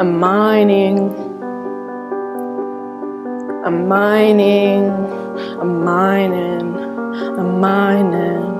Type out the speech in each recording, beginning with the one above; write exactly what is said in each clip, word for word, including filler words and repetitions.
I'm mining, I'm mining, I'm mining, I'm mining.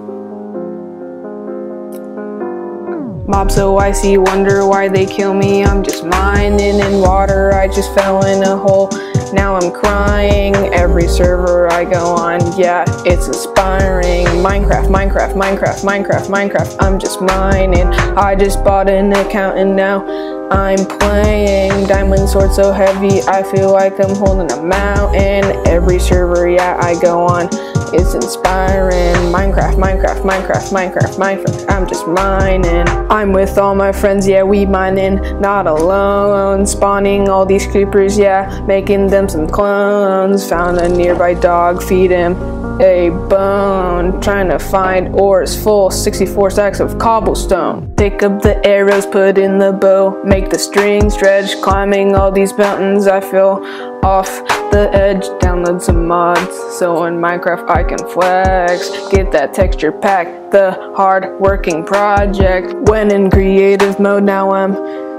Mobs so icy, wonder why they kill me. I'm just mining in water, I just fell in a hole. Now I'm crying every server I go on. Yeah, it's inspiring. Minecraft, Minecraft, Minecraft, Minecraft, Minecraft. I'm just mining. I just bought an account and now I'm playing. Diamond sword so heavy, I feel like I'm holding a mountain. Every server, yeah, I go on. It's inspiring. Minecraft, Minecraft, Minecraft, Minecraft, Minecraft. I'm just mining. I'm with all my friends, yeah, we mining, not alone. Spawning all these creepers, yeah, making them some clones. Found a nearby dog, feed him a bone. Trying to find ores full, sixty-four stacks of cobblestone. Pick up the arrows, put in the bow, make the string stretch. Climbing all these mountains, I feel off the edge. Download some mods so in Minecraft I can flex. Get that texture pack, the hard working project. When in creative mode, now I'm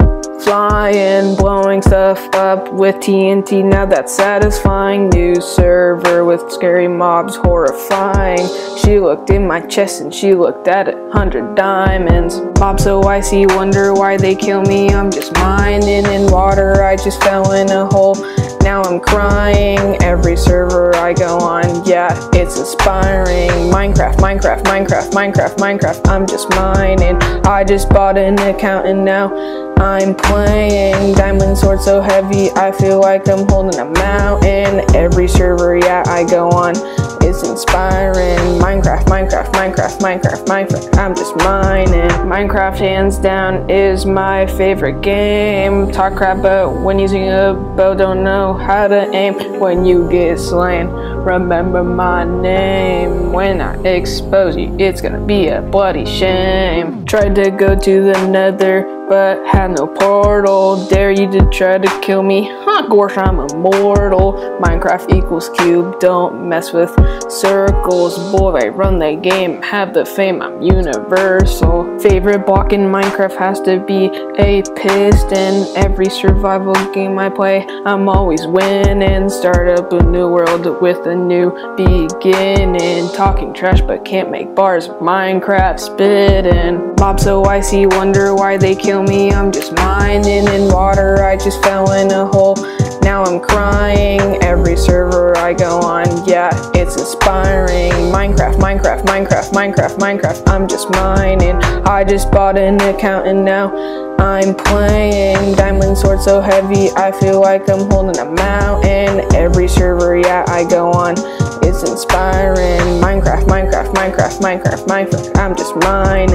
flying, blowing stuff up with T N T, now that's satisfying. New server with scary mobs, horrifying. She looked in my chest and she looked at a hundred diamonds. Mobs so icy, wonder why they kill me. I'm just mining in water, I just fell in a hole. Now I'm crying every server I go on. Yeah, it's inspiring. Minecraft, Minecraft, Minecraft, Minecraft, Minecraft. I'm just mining. I just bought an account and now I'm playing. Diamond sword so heavy, I feel like I'm holding a mountain. Every server, yeah, I go on. It's inspiring. Minecraft, Minecraft, Minecraft, Minecraft, Minecraft. I'm just mining. Minecraft hands down is my favorite game. Talk crap about when using a bow, don't know how to aim. When you get slain, remember my name. When I expose you, it's gonna be a bloody shame. Tried to go to the nether, but had no portal. Dare you to try to kill me? Huh, gosh, I'm immortal. Minecraft equals cube, don't mess with circles. Boy, I run the game, have the fame, I'm universal. Favorite block in Minecraft has to be a piston. Every survival game I play, I'm always winning. Start up a new world with a new beginning. Talking trash but can't make bars, Minecraft spitting. Mobs so icy, wonder why they kill me. I'm just mining in water, I just fell in a hole. Now I'm crying every server I go on. Yeah, it's inspiring. Minecraft, Minecraft, Minecraft, Minecraft, Minecraft. I'm just mining. I just bought an account and now I'm playing. Diamond sword so heavy, I feel like I'm holding a mountain. Every server, yeah, I go on. It's inspiring. Minecraft, Minecraft, Minecraft, Minecraft, Minecraft. I'm just mining.